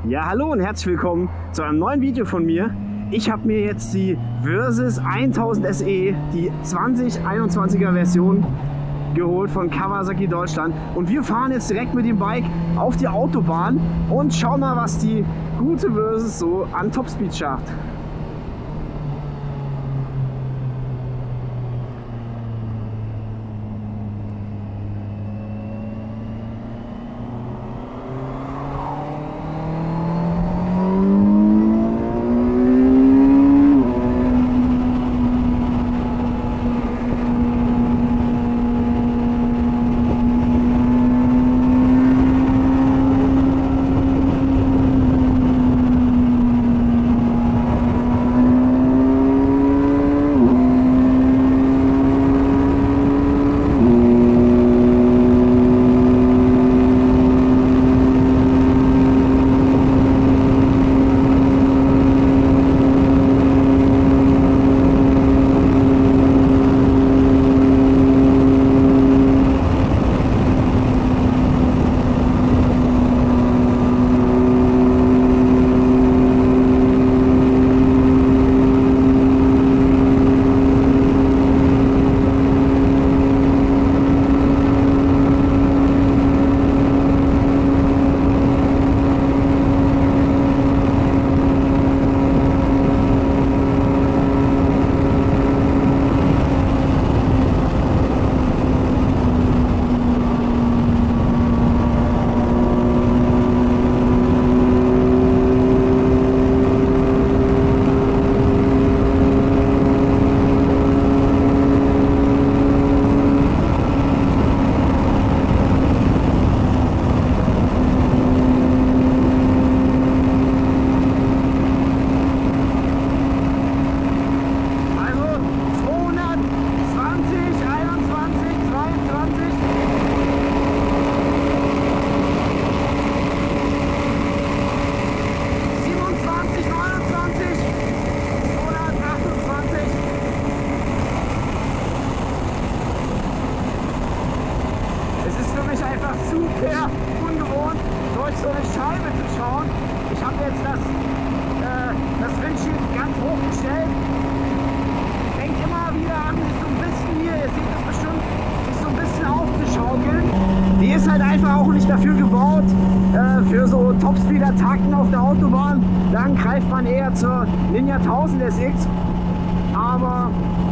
Ja, hallo und herzlich willkommen zu einem neuen Video von mir. Ich habe mir jetzt die Versys 1000 SE, die 2021er Version geholt von Kawasaki Deutschland. Und wir fahren jetzt direkt mit dem Bike auf die Autobahn und schauen mal, was die gute Versys so an Topspeed schafft. Super ungewohnt, durch so eine Scheibe zu schauen. Ich habe jetzt das Windschild ganz hoch gestellt. Fängt immer wieder an, sich so ein bisschen hier, ihr seht es bestimmt, sich so ein bisschen aufzuschaukeln. Die ist halt einfach auch nicht dafür gebaut, für so Topspeed-Attacken auf der Autobahn. Dann greift man eher zur Ninja 1000 SX. Aber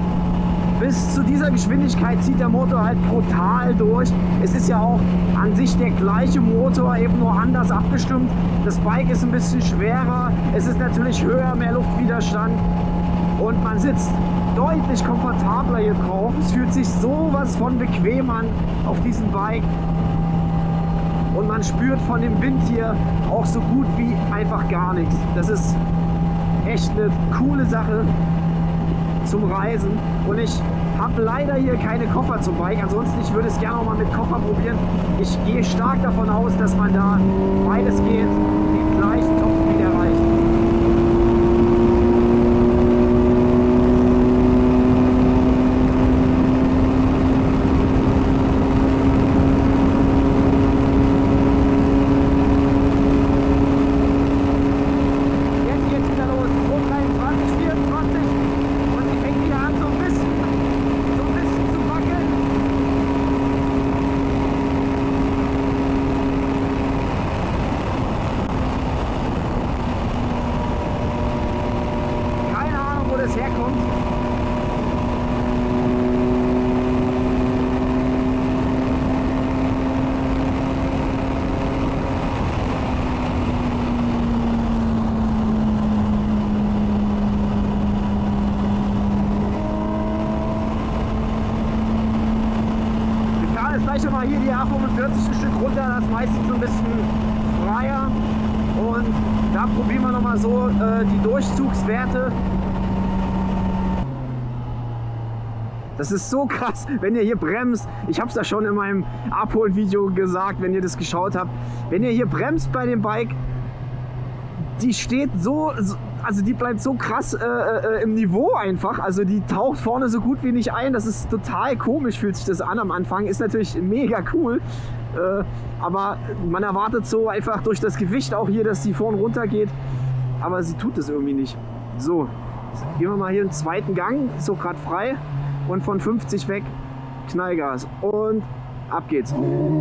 bis zu dieser Geschwindigkeit zieht der Motor halt brutal durch. Es ist ja auch an sich der gleiche Motor, eben nur anders abgestimmt. Das Bike ist ein bisschen schwerer, es ist natürlich höher, mehr Luftwiderstand und man sitzt deutlich komfortabler hier drauf. Es fühlt sich sowas von bequem an auf diesem Bike und man spürt von dem Wind hier auch so gut wie einfach gar nichts. Das ist echt eine coole Sache zum Reisen und ich habe leider hier keine Koffer zum Bike, ansonsten ich würde es gerne auch mal mit Koffer probieren. Ich gehe stark davon aus, dass man da beides geht, den gleichen Topspeed erreicht. Herkommt. Wir fahren jetzt gleich mal hier die A45 ein Stück runter, das ist meistens so ein bisschen freier und da probieren wir nochmal so die Durchzugswerte. Das ist so krass, wenn ihr hier bremst. Ich habe es ja schon in meinem Abholvideo gesagt, wenn ihr das geschaut habt. Wenn ihr hier bremst bei dem Bike, die steht so also die bleibt so krass im Niveau einfach. Also die taucht vorne so gut wie nicht ein. Das ist total komisch, fühlt sich das an am Anfang. Ist natürlich mega cool. Aber man erwartet so einfach durch das Gewicht auch hier, dass die vorn runter geht. Aber sie tut es irgendwie nicht. So, jetzt gehen wir mal hier im zweiten Gang. Ist so gerade frei. Und von 50 weg Knallgas. Und ab geht's.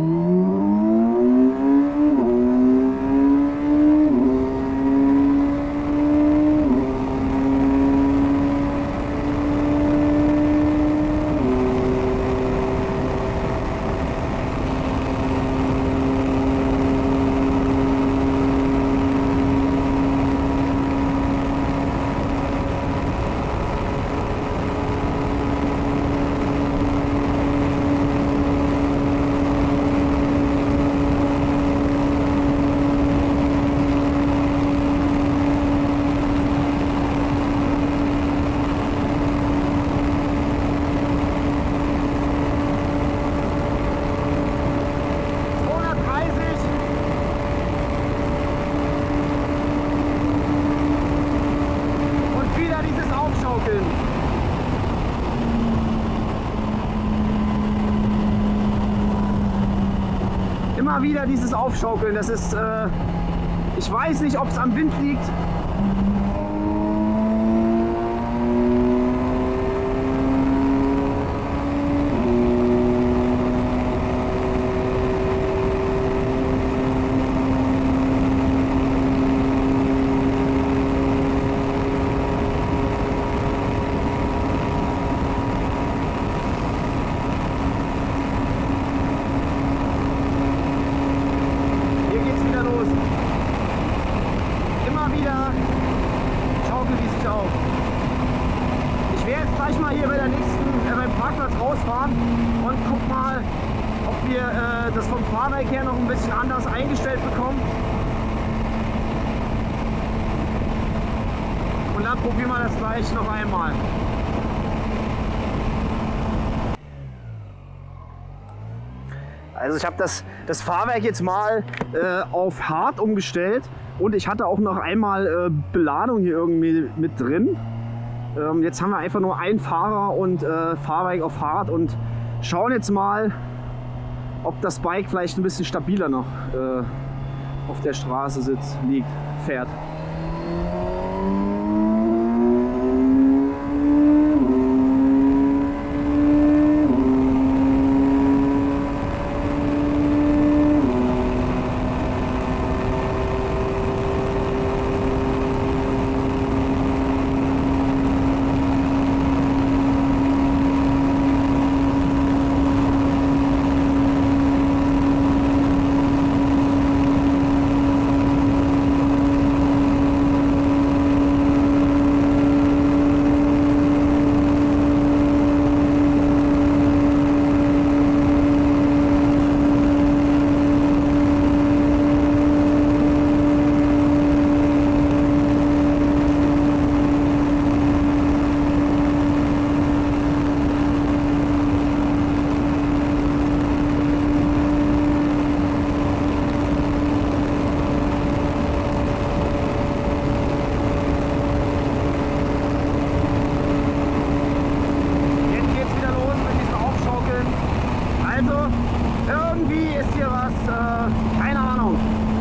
Immer wieder dieses Aufschaukeln, das ist, ich weiß nicht, ob es am Wind liegt. Und guck mal, ob wir das vom Fahrwerk her noch ein bisschen anders eingestellt bekommen. Und dann probieren wir das gleich noch einmal. Also ich habe das Fahrwerk jetzt mal auf hart umgestellt und ich hatte auch noch einmal Beladung hier irgendwie mit drin. Jetzt haben wir einfach nur einen Fahrer und Fahrwerk auf hart und schauen jetzt mal, ob das Bike vielleicht ein bisschen stabiler noch auf der Straße fährt. Keine Ahnung.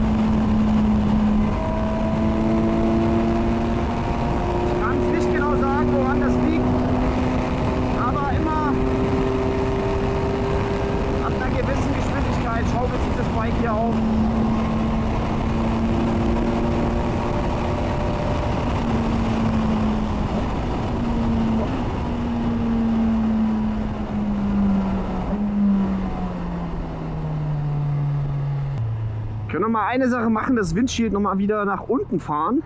Ich kann es nicht genau sagen, woran das liegt, aber immer ab einer gewissen Geschwindigkeit schaukelt sich das Bike hier auf. Können wir mal eine Sache machen, das Windshield noch mal wieder nach unten fahren.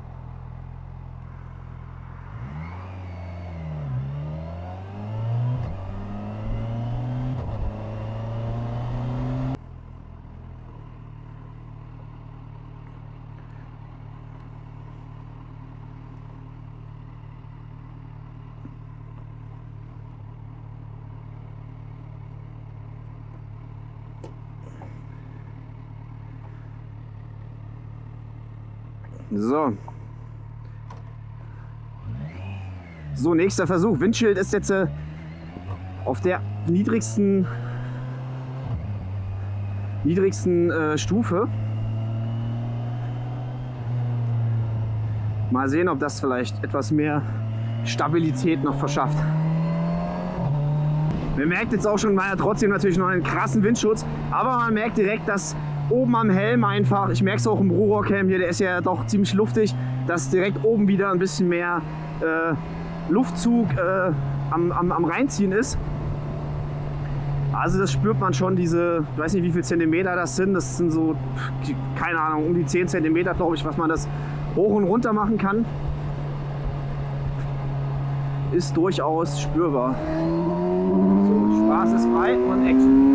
So, nächster Versuch. Windshield ist jetzt auf der niedrigsten niedrigsten Stufe. Mal sehen, ob das vielleicht etwas mehr Stabilität noch verschafft. Man merkt jetzt auch schon, man hat trotzdem natürlich noch einen krassen Windschutz, aber man merkt direkt, dass oben am Helm einfach, ich merke es auch im Rohrockhelm hier, der ist ja doch ziemlich luftig, dass direkt oben wieder ein bisschen mehr Luftzug am Reinziehen ist. Also das spürt man schon, diese, ich weiß nicht wie viel Zentimeter das sind so, keine Ahnung, um die 10 Zentimeter glaube ich, was man das hoch und runter machen kann. Ist durchaus spürbar. So, Spaß ist frei und Action.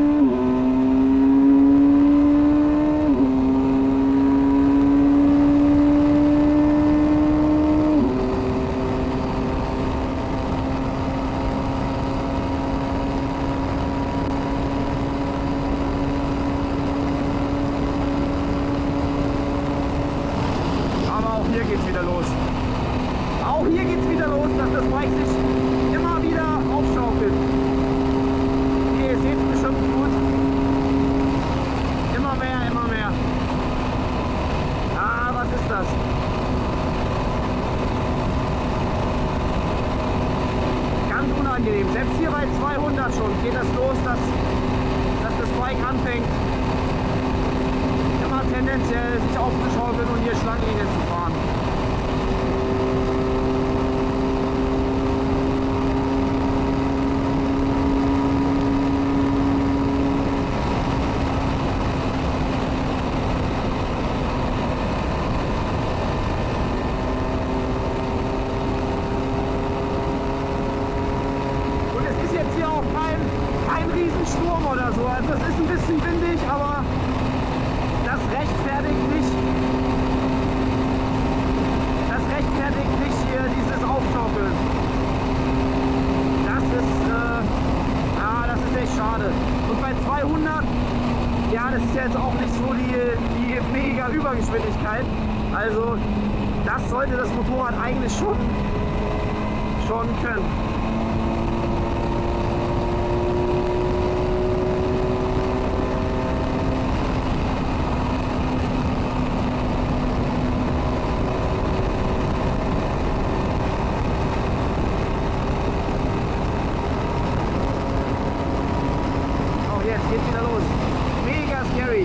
Hier geht's wieder los. Auch hier geht's wieder los, dass das Bike sich immer wieder aufschaukelt. Ihr seht es bestimmt gut. Immer mehr, immer mehr. Ah, was ist das? Ganz unangenehm. Selbst hier bei 200 schon geht das los, dass das Bike anfängt, immer tendenziell sich aufzuschaukeln und hier Schlangenlinien zu fahren. Und es ist jetzt hier auch kein Riesensturm oder so. Also es ist ein bisschen windig, aber das rechtfertigt nicht hier dieses Aufschaukeln. Das ist echt schade. Und bei 200, ja, das ist jetzt auch nicht so die mega Übergeschwindigkeit. Also das sollte das Motorrad eigentlich schon können. Jetzt geht's wieder los. Mega scary.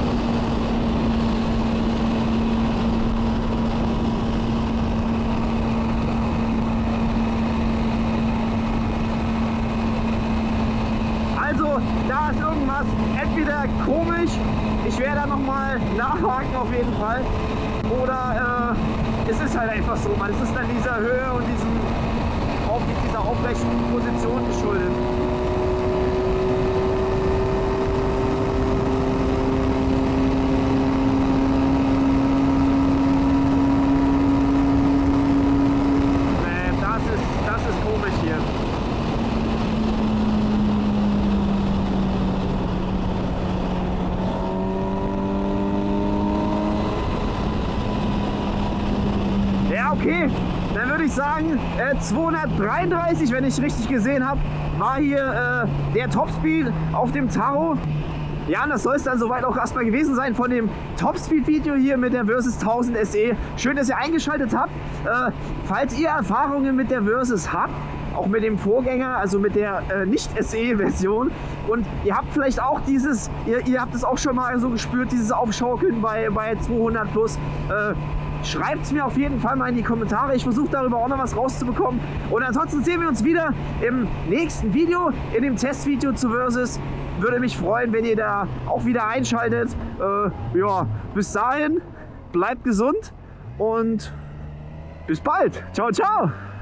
Also, da ist irgendwas entweder komisch, ich werde da nochmal nachhaken auf jeden Fall, oder es ist halt einfach so, man, es ist dann dieser Höhe und dieser aufrechten Position geschuldet. Das ist komisch hier. Ja, okay. Dann würde ich sagen, 233, wenn ich richtig gesehen habe, war hier der Topspeed auf dem Tacho. Ja, und das soll es dann soweit auch erstmal gewesen sein von dem Topspeed-Video hier mit der Versys 1000 SE. Schön, dass ihr eingeschaltet habt. Falls ihr Erfahrungen mit der Versys habt, auch mit dem Vorgänger, also mit der Nicht-SE-Version, und ihr habt vielleicht auch ihr habt es auch schon mal so gespürt, dieses Aufschaukeln bei 200 plus, schreibt es mir auf jeden Fall mal in die Kommentare. Ich versuche darüber auch noch was rauszubekommen. Und ansonsten sehen wir uns wieder im nächsten Video, in dem Testvideo zu Versys. Würde mich freuen, wenn ihr da auch wieder einschaltet. Ja, bis dahin, bleibt gesund und bis bald. Ciao, ciao.